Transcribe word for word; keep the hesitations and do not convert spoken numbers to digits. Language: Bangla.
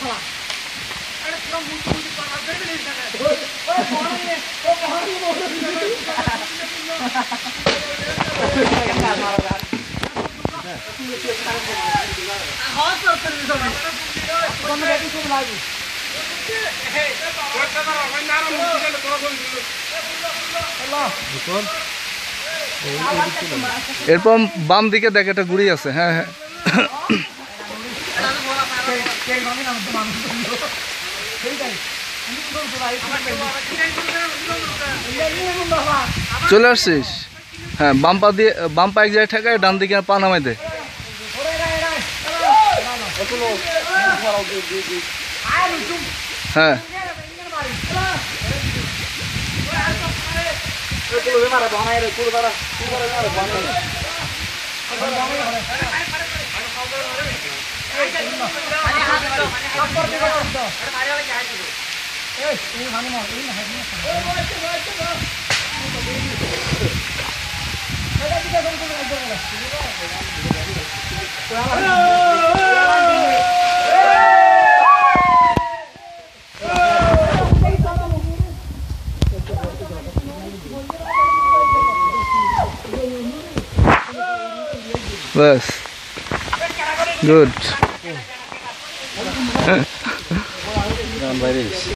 এরপর বাম দিকে দেখ একটা গুড়ি আছে। হ্যাঁ হ্যাঁ চলে আসছিস। হ্যাঁ বাম পা দিয়ে বাম পা এক জায়গায় ঠেকায়, ডান দিকে পা নামাই দে। হ্যাঁ बस गुड